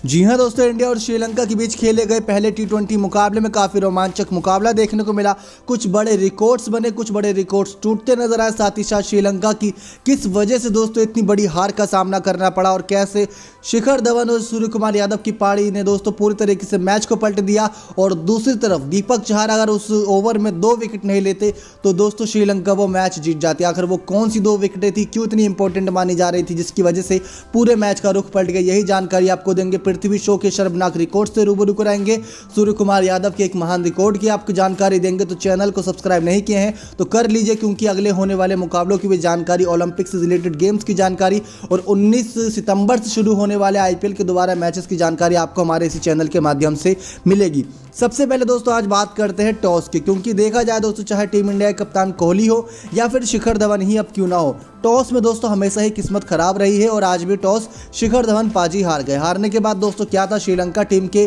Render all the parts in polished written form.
जी हां दोस्तों, इंडिया और श्रीलंका के बीच खेले गए पहले टी20 मुकाबले में काफ़ी रोमांचक मुकाबला देखने को मिला। कुछ बड़े रिकॉर्ड्स बने, कुछ बड़े रिकॉर्ड्स टूटते नजर आए। साथ ही साथ श्रीलंका की किस वजह से दोस्तों इतनी बड़ी हार का सामना करना पड़ा और कैसे शिखर धवन और सूर्य कुमार यादव की पारी ने दोस्तों पूरी तरीके से मैच को पलट दिया। और दूसरी तरफ दीपक चहर अगर उस ओवर में 2 विकेट नहीं लेते तो दोस्तों श्रीलंका वो मैच जीत जाती। आखिर वो कौन सी 2 विकेटें थी, क्यों इतनी इंपॉर्टेंट मानी जा रही थी जिसकी वजह से पूरे मैच का रुख पलट गया, यही जानकारी आपको देंगे। पृथ्वी शो के शर्मनाक रिकॉर्ड से रूबरू कराएंगे, सूर्य कुमार यादव के एक महान रिकॉर्ड की आपको जानकारी देंगे। तो चैनल को सब्सक्राइब नहीं किए हैं तो कर लीजिए, क्योंकि अगले होने वाले मुकाबलों की भी जानकारी, ओलंपिक से रिलेटेड गेम्स की जानकारी और 19 सितंबर से शुरू होने वाले आईपीएल के दोबारा मैचेस की जानकारी आपको हमारे इसी चैनल के माध्यम से मिलेगी। सबसे पहले दोस्तों आज बात करते हैं टॉस की, क्योंकि देखा जाए दोस्तों चाहे टीम इंडिया के कप्तान कोहली हो या फिर शिखर धवन ही अब क्यों ना हो, टॉस में दोस्तों हमेशा ही किस्मत खराब रही है और आज भी टॉस शिखर धवन पाजी हार गए। हारने के बाद दोस्तों क्या था, श्रीलंका टीम के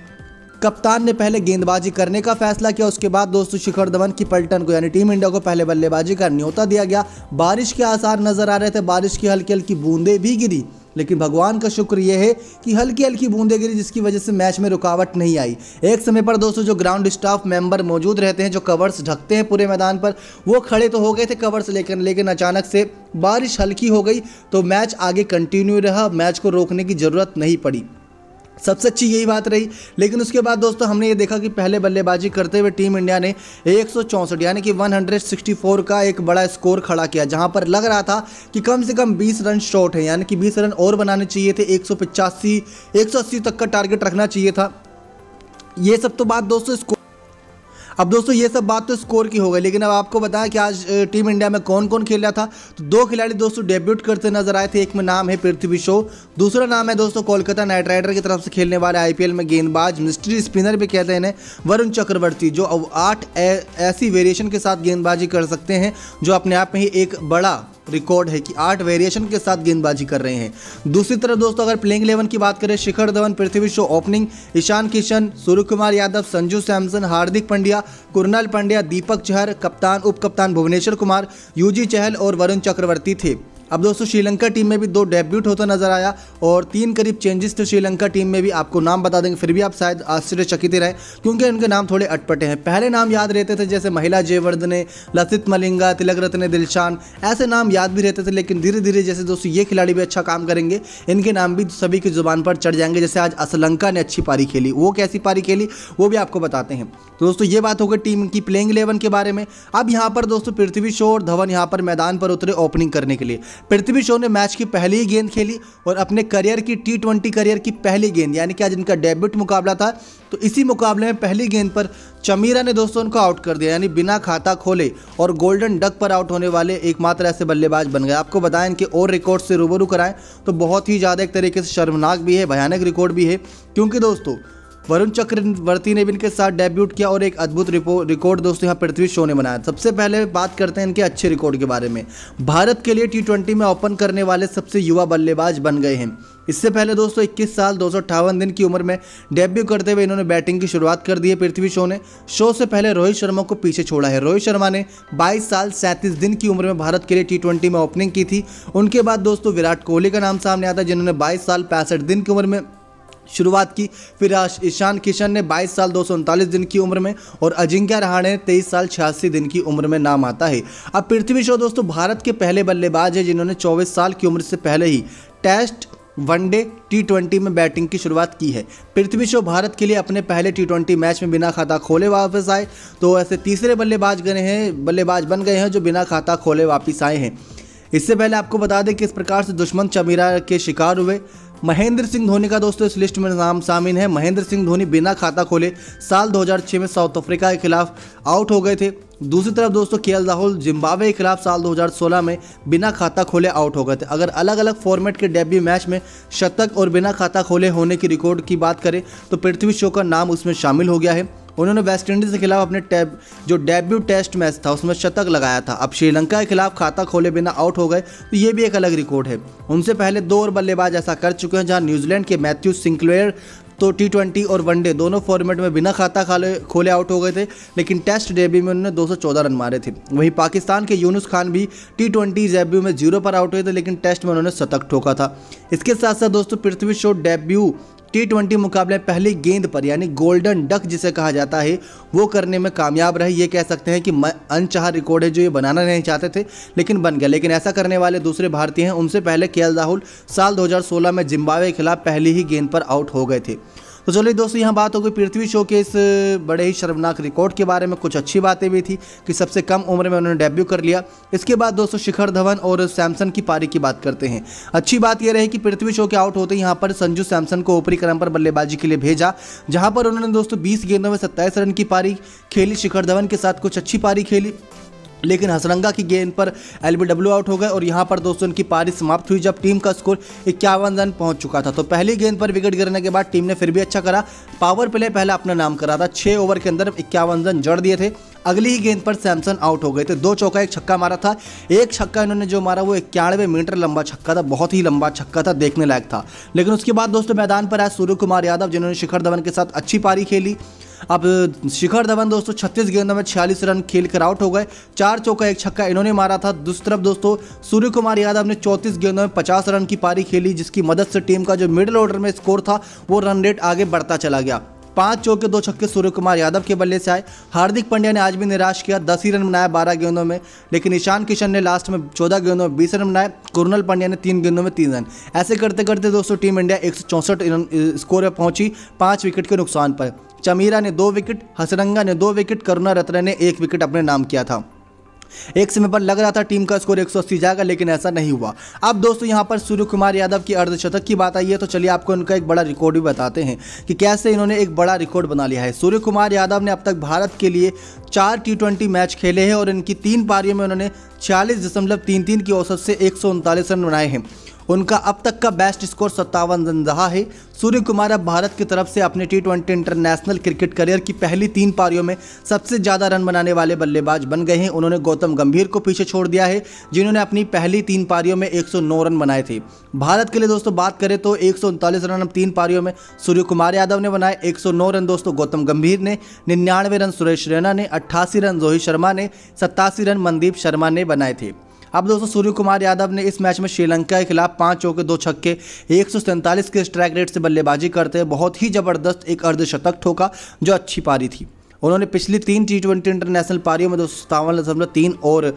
कप्तान ने पहले गेंदबाजी करने का फैसला किया। उसके बाद दोस्तों शिखर धवन की पलटन को यानी टीम इंडिया को पहले बल्लेबाजी का न्योता दिया गया। बारिश के आसार नजर आ रहे थे, बारिश की हल्की हल्की बूंदें भी गिरी, लेकिन भगवान का शुक्र यह है कि हल्की हल्की बूंदें गिरी जिसकी वजह से मैच में रुकावट नहीं आई। एक समय पर दोस्तों जो ग्राउंड स्टाफ मेंबर मौजूद रहते हैं, जो कवर्स ढकते हैं पूरे मैदान पर, वो खड़े तो हो गए थे कवर्स लेकर, लेकिन अचानक से बारिश हल्की हो गई तो मैच आगे कंटिन्यू रहा, मैच को रोकने की जरूरत नहीं पड़ी। सबसे अच्छी यही बात रही। लेकिन उसके बाद दोस्तों हमने ये देखा कि पहले बल्लेबाजी करते हुए टीम इंडिया ने 164 यानी कि 164 का एक बड़ा स्कोर खड़ा किया, जहां पर लग रहा था कि कम से कम 20 रन शॉर्ट है, यानी कि 20 रन और बनाने चाहिए थे। 185 180 तक का टारगेट रखना चाहिए था। ये सब तो बात दोस्तों अब दोस्तों ये सब बात तो स्कोर की हो गई, लेकिन अब आपको बताया कि आज टीम इंडिया में कौन कौन खेल रहा था। तो 2 खिलाड़ी दोस्तों डेब्यूट करते नजर आए थे। एक में नाम है पृथ्वी शॉ, दूसरा नाम है दोस्तों कोलकाता नाइट राइडर की तरफ से खेलने वाले आईपीएल में गेंदबाज, मिस्ट्री स्पिनर भी कहते हैं इन्हें, वरुण चक्रवर्ती, जो 8 ऐसी वेरिएशन के साथ गेंदबाजी कर सकते हैं, जो अपने आप में ही एक बड़ा रिकॉर्ड है कि 8 वेरिएशन के साथ गेंदबाजी कर रहे हैं। दूसरी तरफ दोस्तों अगर प्लेइंग 11 की बात करें, शिखर धवन, पृथ्वी शॉ ओपनिंग, ईशान किशन, सूर्य कुमार यादव, संजू सैमसन, हार्दिक पांड्या, कुणाल पांड्या, दीपक चहर, कप्तान उप कप्तान भुवनेश्वर कुमार, युजी चहल और वरुण चक्रवर्ती थे। अब दोस्तों श्रीलंका टीम में भी 2 डेब्यूट होता नजर आया और 3 करीब चेंजेस थे श्रीलंका टीम में भी। आपको नाम बता देंगे, फिर भी आप शायद आश्चर्यचकित ही रहे, क्योंकि उनके नाम थोड़े अटपटे हैं। पहले नाम याद रहते थे जैसे महिला जयवर्धने, लसित मलिंगा, तिलक रत्ने दिलशान, ऐसे नाम याद भी रहते थे। लेकिन धीरे धीरे जैसे दोस्तों ये खिलाड़ी भी अच्छा काम करेंगे, इनके नाम भी सभी की जुबान पर चढ़ जाएंगे। जैसे आज श्रीलंका ने अच्छी पारी खेली, वो कैसी पारी खेली वो भी आपको बताते हैं। तो दोस्तों ये बात हो गई टीम की प्लेइंग 11 के बारे में। अब यहाँ पर दोस्तों पृथ्वी शॉ और धवन यहाँ पर मैदान पर उतरे ओपनिंग करने के लिए। पृथ्वी शॉ ने मैच की पहली ही गेंद खेली और अपने करियर की टी20 करियर की पहली गेंद, यानी कि आज इनका डेब्यूट मुकाबला था, तो इसी मुकाबले में पहली गेंद पर चमीरा ने दोस्तों उनको आउट कर दिया, यानी बिना खाता खोले, और गोल्डन डक पर आउट होने वाले एकमात्र ऐसे बल्लेबाज बन गए। आपको बताएं इनके और रिकॉर्ड से रूबरू कराएं तो बहुत ही ज़्यादा एक तरीके से शर्मनाक भी है, भयानक रिकॉर्ड भी है, क्योंकि दोस्तों वरुण चक्रवर्ती ने भी इनके साथ डेब्यूट किया और एक अद्भुत रिकॉर्ड दोस्तों यहाँ पृथ्वी शॉ ने बनाया। सबसे पहले बात करते हैं इनके अच्छे रिकॉर्ड के बारे में। भारत के लिए टी20 में ओपन करने वाले सबसे युवा बल्लेबाज बन गए हैं। इससे पहले दोस्तों 21 साल 258 दिन की उम्र में डेब्यू करते हुए इन्होंने बैटिंग की शुरुआत कर दी है पृथ्वी शॉ ने। शो से पहले रोहित शर्मा को पीछे छोड़ा है। रोहित शर्मा ने 22 साल 37 दिन की उम्र में भारत के लिए टी20 में ओपनिंग की थी। उनके बाद दोस्तों विराट कोहली का नाम सामने आता है, जिन्होंने 22 साल 65 दिन की उम्र में शुरुआत की। फिर ईशान किशन ने 22 साल 239 दिन की उम्र में, और अजिंक्य रहाणे ने 23 साल 86 दिन की उम्र में नाम आता है। अब पृथ्वी शॉ दोस्तों भारत के पहले बल्लेबाज है जिन्होंने 24 साल की उम्र से पहले ही टेस्ट, वनडे, टी20 में बैटिंग की शुरुआत की है। पृथ्वी शॉ भारत के लिए अपने पहले टी20 मैच में बिना खाता खोले वापस आए, तो ऐसे तीसरे बल्लेबाज बन गए हैं जो बिना खाता खोले वापस आए हैं। इससे पहले आपको बता दें किस प्रकार से दुश्मन चमीरा के शिकार हुए। महेंद्र सिंह धोनी का दोस्तों इस लिस्ट में नाम शामिल है। महेंद्र सिंह धोनी बिना खाता खोले साल 2006 में साउथ अफ्रीका के खिलाफ आउट हो गए थे। दूसरी तरफ दोस्तों केएल राहुल जिम्बाब्वे के खिलाफ साल 2016 में बिना खाता खोले आउट हो गए थे। अगर अलग अलग फॉर्मेट के डेब्यू मैच में शतक और बिना खाता खोले होने की रिकॉर्ड की बात करें तो पृथ्वी शॉ का नाम उसमें शामिल हो गया है। उन्होंने वेस्टइंडीज के खिलाफ अपने जो डेब्यू टेस्ट मैच था उसमें शतक लगाया था। अब श्रीलंका के खिलाफ खाता खोले बिना आउट हो गए, तो ये भी एक अलग रिकॉर्ड है। उनसे पहले 2 और बल्लेबाज ऐसा कर चुके हैं, जहां न्यूजीलैंड के मैथ्यू सिंक्लेयर तो टी20 और वनडे दोनों फॉर्मेट में बिना खाता खोले आउट हो गए थे, लेकिन टेस्ट डेब्यू में उन्होंने 214 रन मारे थे। वहीं पाकिस्तान के यूनुस खान भी टी20 डेब्यू में 0 पर आउट हुए थे, लेकिन टेस्ट में उन्होंने शतक ठोका था। इसके साथ साथ दोस्तों पृथ्वी शॉ डेब्यू T20 मुकाबले पहली गेंद पर यानी गोल्डन डक जिसे कहा जाता है वो करने में कामयाब रहे। ये कह सकते हैं कि अनचाहा रिकॉर्ड है जो ये बनाना नहीं चाहते थे लेकिन बन गया। लेकिन ऐसा करने वाले दूसरे भारतीय हैं, उनसे पहले केएल राहुल साल 2016 में जिम्बाब्वे के खिलाफ पहली ही गेंद पर आउट हो गए थे। तो चलिए दोस्तों, यहाँ बात हो गई पृथ्वी शॉ के इस बड़े ही शर्मनाक रिकॉर्ड के बारे में। कुछ अच्छी बातें भी थी कि सबसे कम उम्र में उन्होंने डेब्यू कर लिया। इसके बाद दोस्तों शिखर धवन और सैमसन की पारी की बात करते हैं। अच्छी बात यह रही कि पृथ्वी शॉ के आउट होते यहाँ पर संजू सैमसन को ऊपरी क्रम पर बल्लेबाजी के लिए भेजा, जहाँ पर उन्होंने दोस्तों 20 गेंदों में 27 रन की पारी खेली। शिखर धवन के साथ कुछ अच्छी पारी खेली, लेकिन हसरंगा की गेंद पर एलबीडब्ल्यू आउट हो गए और यहां पर दोस्तों उनकी पारी समाप्त हुई जब टीम का स्कोर 51 रन पहुंच चुका था। तो पहली गेंद पर विकेट गिरने के बाद टीम ने फिर भी अच्छा करा, पावर प्ले पहले अपना नाम करा था। 6 ओवर के अंदर 51 रन जड़ दिए थे। अगली ही गेंद पर सैमसन आउट हो गए थे। 2 चौका 1 छक्का मारा था। एक छक्का इन्होंने जो मारा वो 91 मीटर लंबा छक्का था, बहुत ही लंबा छक्का था, देखने लायक था। लेकिन उसके बाद दोस्तों मैदान पर आए सूर्य कुमार यादव, जिन्होंने शिखर धवन के साथ अच्छी पारी खेली। अब शिखर धवन दोस्तों 36 गेंदों में 46 रन खेलकर आउट हो गए। 4 चौका 1 छक्का इन्होंने मारा था। दूसरी तरफ दोस्तों सूर्य कुमार यादव ने 34 गेंदों में 50 रन की पारी खेली, जिसकी मदद से टीम का जो मिडिल ऑर्डर में स्कोर था वो रन रेट आगे बढ़ता चला गया। 5 चौके 2 छक्के सूर्य कुमार यादव के बल्ले से आए। हार्दिक पांड्या ने आज भी निराश किया, 10 ही रन बनाया 12 गेंदों में, लेकिन ईशान किशन ने लास्ट में 14 गेंदों में 20 रन बनाए। कुरनल पांड्या ने 3 गेंदों में 3 रन। ऐसे करते करते दोस्तों टीम इंडिया 164 रन स्कोर पर पहुंची 5 विकेट के नुकसान पर। चमीरा ने 2 विकेट, हसरंगा ने 2 विकेट, करुणारत्ने ने 1 विकेट अपने नाम किया था। एक समय पर लग रहा था टीम का स्कोर 180 जाएगा, लेकिन ऐसा नहीं हुआ। अब दोस्तों यहां पर सूर्य कुमार यादव की अर्धशतक की बात आई है, तो चलिए आपको उनका एक बड़ा रिकॉर्ड भी बताते हैं कि कैसे इन्होंने एक बड़ा रिकॉर्ड बना लिया है। सूर्य कुमार यादव ने अब तक भारत के लिए 4 T20 मैच खेले हैं और इनकी 3 पारियों में उन्होंने 46.33 की औसत से 139 रन बनाए हैं। उनका अब तक का बेस्ट स्कोर 57 रन रहा है। सूर्य कुमार अब भारत की तरफ से अपने T20 इंटरनेशनल क्रिकेट करियर की पहली 3 पारियों में सबसे ज़्यादा रन बनाने वाले बल्लेबाज बन गए हैं। उन्होंने गौतम गंभीर को पीछे छोड़ दिया है, जिन्होंने अपनी पहली 3 पारियों में 109 रन बनाए थे। भारत के लिए दोस्तों बात करें तो 139 रन अब 3 पारियों में सूर्य कुमार यादव ने बनाए। 109 रन दोस्तों गौतम गंभीर ने, 99 रन सुरेश रैना ने, 88 रन रोहित शर्मा ने, 87 रन मनदीप शर्मा ने बनाए थे। अब दोस्तों सूर्य कुमार यादव ने इस मैच में श्रीलंका के खिलाफ 5 चौके 2 छक्के 147 के स्ट्राइक रेट से बल्लेबाजी करते हैं बहुत ही जबरदस्त एक अर्धशतक ठोका, जो अच्छी पारी थी। उन्होंने पिछली 3 T20 इंटरनेशनल पारियों में 57.3 और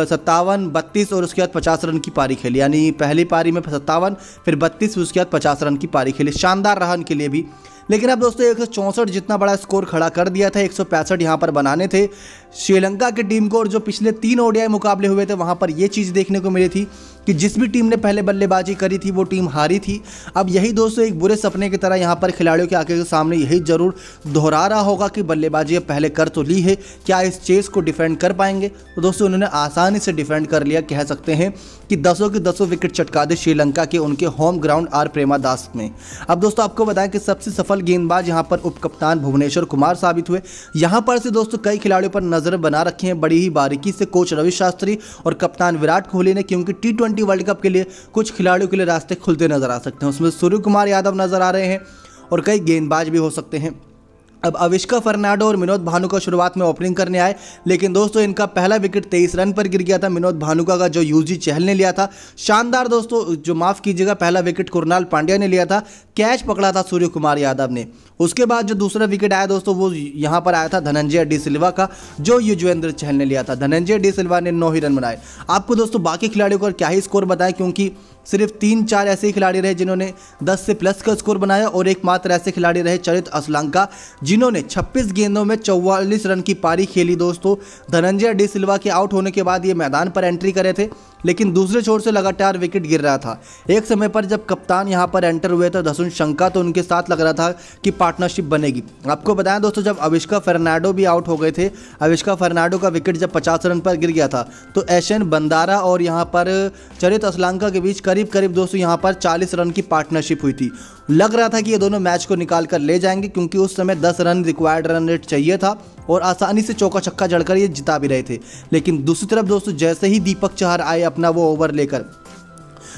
57, 32 और उसके बाद 50 रन की पारी खेली। यानी पहली पारी में 57, फिर 32, उसके बाद 50 रन की पारी खेली। शानदार रहा उनके लिए भी। लेकिन अब दोस्तों 164 जितना बड़ा स्कोर खड़ा कर दिया था, 165 यहाँ पर बनाने थे श्रीलंका की टीम को। और जो पिछले 3 ODI मुकाबले हुए थे वहाँ पर ये चीज़ देखने को मिली थी कि जिस भी टीम ने पहले बल्लेबाजी करी थी वो टीम हारी थी। अब यही दोस्तों एक बुरे सपने की तरह यहाँ पर खिलाड़ियों के आंखों के सामने यही जरूर दोहरा रहा होगा कि बल्लेबाजी अब पहले कर तो ली है, क्या इस चेस को डिफेंड कर पाएंगे? तो दोस्तों उन्होंने आसानी से डिफेंड कर लिया, कह सकते हैं कि 10 के 10 विकेट चटका दे श्रीलंका के उनके होम ग्राउंड आर प्रेमादास में। अब दोस्तों आपको बताएं कि सबसे सफल गेंदबाज यहाँ पर उप कप्तान भुवनेश्वर कुमार साबित हुए। यहाँ पर से दोस्तों कई खिलाड़ियों पर नजर बना रखी है बड़ी ही बारीकी से कोच रवि शास्त्री और कप्तान विराट कोहली ने, क्योंकि T20 वर्ल्ड कप के लिए कुछ खिलाड़ियों के लिए रास्ते खुलते नजर आ सकते हैं। उसमें सूर्य कुमार यादव नजर आ रहे हैं और कई गेंदबाज भी हो सकते हैं। अब अविष्का फर्नांडो और विनोद भानुका शुरुआत में ओपनिंग करने आए, लेकिन दोस्तों इनका पहला विकेट 23 रन पर गिर गया था। विनोद भानुका का जो यूजी चहल ने लिया था शानदार दोस्तों, जो माफ कीजिएगा पहला विकेट कुरनाल पांड्या ने लिया था, कैच पकड़ा था सूर्य कुमार यादव ने। उसके बाद जो दूसरा विकेट आया दोस्तों वो यहाँ पर आया था धनंजय डी सिल्वा का, जो युजवेंद्र चहल ने लिया था। धनंजय डी सिल्वा ने 9 ही रन बनाए। आपको दोस्तों बाकी खिलाड़ियों का क्या ही स्कोर बताएं, क्योंकि सिर्फ 3-4 ऐसे ही खिलाड़ी रहे जिन्होंने 10 से प्लस का स्कोर बनाया और एकमात्र ऐसे खिलाड़ी रहे चरित असलंका, जिन्होंने 26 गेंदों में 44 रन की पारी खेली। दोस्तों धनंजय डी सिल्वा के आउट होने के बाद ये मैदान पर एंट्री करे थे, लेकिन दूसरे छोर से लगातार विकेट गिर रहा था। एक समय पर जब कप्तान यहां पर एंटर हुए थे धसुन शंका, तो उनके साथ लग रहा था कि पार्टनरशिप बनेगी। आपको बताएं दोस्तों जब अविष्का फर्नांडो भी आउट हो गए थे, अविष्का फर्नांडो का विकेट जब 50 रन पर गिर गया था, तो एशन बंदारा और यहां पर चरित असलंका के बीच करीब दोस्तों यहां पर 40 रन की पार्टनरशिप हुई थी। लग रहा था कि ये दोनों मैच को निकाल कर ले जाएंगे, क्योंकि उस समय 10 रन रिक्वायर्ड रन रेट चाहिए था और आसानी से चौका छक्का जड़कर ये जिता भी रहे थे। लेकिन दूसरी तरफ दोस्तों जैसे ही दीपक चहर आए अपना वो ओवर लेकर,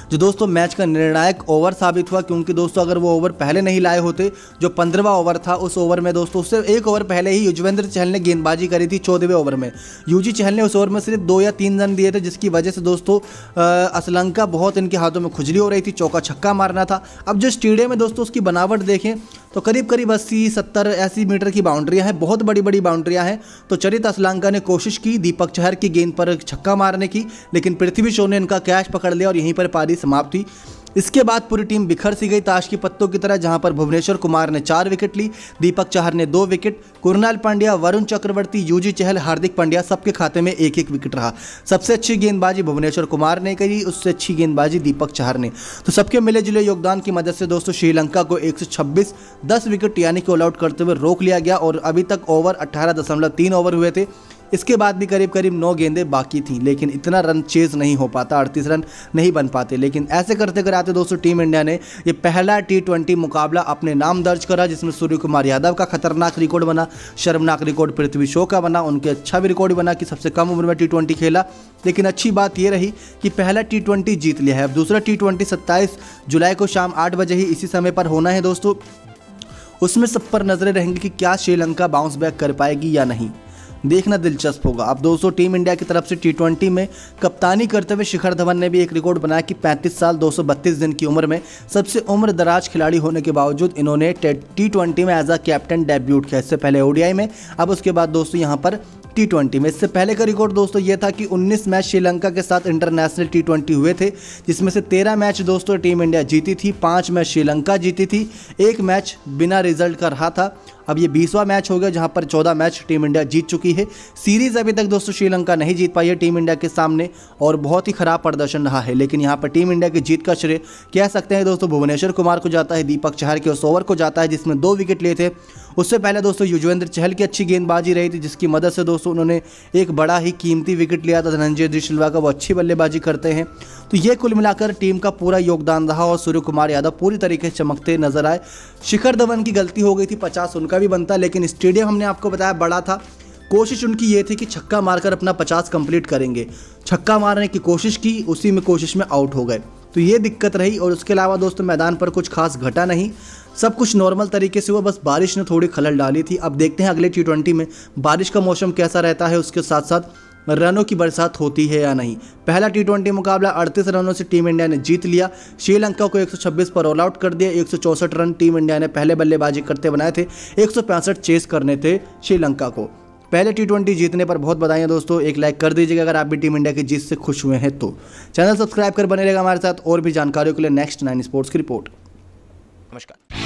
जो दोस्तों मैच का निर्णायक ओवर साबित हुआ, क्योंकि दोस्तों अगर वो ओवर पहले नहीं लाए होते, जो 15वां ओवर था, उस ओवर में दोस्तों उससे एक ओवर पहले ही युजवेंद्र चहल ने गेंदबाजी करी थी 14वें ओवर में। यूजी चहल ने उस ओवर में सिर्फ 2 या 3 रन दिए थे, जिसकी वजह से दोस्तों श्रीलंका बहुत इनके हाथों में खुजली हो रही थी, चौका छक्का मारना था। अब जो स्टेडियम में दोस्तों उसकी बनावट देखें तो करीब करीब 80-70 मीटर की बाउंड्रियां हैं, बहुत बड़ी बड़ी बाउंड्रियां हैं। तो चरित श्रीलंका ने कोशिश की दीपक चहर की गेंद पर छक्का मारने की, लेकिन पृथ्वी शॉ ने इनका कैच पकड़ लिया और यहीं पर पारी समाप्त हुई। इसके बाद पूरी टीम बिखर सी गई ताश की पत्तों की तरह, जहां पर भुवनेश्वर कुमार ने 4 विकेट ली, दीपक चहर ने 2 विकेट, कुरनाल पांड्या, वरुण चक्रवर्ती, यूजी चहल, हार्दिक पांड्या सबके खाते में 1-1 विकेट रहा। सबसे अच्छी गेंदबाजी भुवनेश्वर कुमार ने करी, उससे अच्छी गेंदबाजी दीपक चहर ने। तो सबके मिले जुले योगदान की मदद से दोस्तों श्रीलंका को 126 10 विकेट यानी कि ऑल आउट करते हुए रोक लिया गया और अभी तक ओवर 18.3 ओवर हुए थे। इसके बाद भी करीब करीब 9 गेंदें बाकी थीं, लेकिन इतना रन चेज नहीं हो पाता, 38 रन नहीं बन पाते। लेकिन ऐसे करते कराते दोस्तों टीम इंडिया ने ये पहला T20 मुकाबला अपने नाम दर्ज करा, जिसमें सूर्य कुमार यादव का खतरनाक रिकॉर्ड बना, शर्मनाक रिकॉर्ड पृथ्वी शॉ का बना, उनके अच्छा भी रिकॉर्ड बना कि सबसे कम उम्र में T20 खेला। लेकिन अच्छी बात यह रही कि पहला T20 जीत लिया है। अब दूसरा T20 27 जुलाई को शाम 8 बजे ही इसी समय पर होना है दोस्तों। उसमें सब पर नजरें रहेंगी कि क्या श्रीलंका बाउंस बैक कर पाएगी या नहीं, देखना दिलचस्प होगा। अब दोस्तों टीम इंडिया की तरफ से T20 में कप्तानी करते हुए शिखर धवन ने भी एक रिकॉर्ड बनाया कि 35 साल 232 दिन की उम्र में सबसे उम्र दराज खिलाड़ी होने के बावजूद इन्होंने T20 में एज अ कैप्टन डेब्यूट किया। इससे पहले ODI में, अब उसके बाद दोस्तों यहाँ पर T20 में। इससे पहले का रिकॉर्ड दोस्तों ये था कि 19 मैच श्रीलंका के साथ इंटरनेशनल T20 हुए थे, जिसमें से 13 मैच दोस्तों टीम इंडिया जीती थी, 5 मैच श्रीलंका जीती थी, 1 मैच बिना रिजल्ट का रहा था। अब ये 20वां मैच हो गया जहां पर 14 मैच टीम इंडिया जीत चुकी है। सीरीज अभी तक दोस्तों श्रीलंका नहीं जीत पाई है टीम इंडिया के सामने और बहुत ही खराब प्रदर्शन रहा है। लेकिन यहां पर टीम इंडिया की जीत का श्रेय कह सकते हैं दोस्तों भुवनेश्वर कुमार को जाता है, दीपक चहर के उस ओवर को जाता है जिसमें 2 विकेट लिए थे। उससे पहले दोस्तों युजवेंद्र चहल की अच्छी गेंदबाजी रही थी, जिसकी मदद से दोस्तों उन्होंने एक बड़ा ही कीमती विकेट लिया था धनंजय डी सिल्वा का, वो अच्छी बल्लेबाजी करते हैं। तो ये कुल मिलाकर टीम का पूरा योगदान रहा और सूर्य कुमार यादव पूरी तरीके से चमकते नजर आए। शिखर धवन की गलती हो गई थी, 50 उनका भी बनता, लेकिन स्टेडियम हमने आपको बताया बड़ा था, कोशिश उनकी ये थी कि छक्का मारकर अपना 50 कंप्लीट करेंगे। छक्का मारने की कोशिश की, उसी में कोशिश में आउट हो गए, तो ये दिक्कत रही। और उसके अलावा दोस्तों मैदान पर कुछ खास घटा नहीं, सब कुछ नॉर्मल तरीके से हुआ, बस बारिश ने थोड़ी खलल डाली थी। अब देखते हैं अगले T20 में बारिश का मौसम कैसा रहता है, उसके साथ साथ रनों की बरसात होती है या नहीं। पहला T20 मुकाबला 38 रनों से टीम इंडिया ने जीत लिया, श्रीलंका को 126 पर ऑल आउट कर दिया। 164 रन टीम इंडिया ने पहले बल्लेबाजी करते बनाए थे, 165 चेस करने थे श्रीलंका को। पहले T20 जीतने पर बहुत बधाई दोस्तों। एक लाइक कर दीजिएगा अगर आप भी टीम इंडिया की जीत से खुश हुए हैं तो। चैनल सब्सक्राइब कर बने रहेगा हमारे साथ और भी जानकारियों के लिए। नेक्स्ट 9 स्पोर्ट्स की रिपोर्ट। नमस्कार।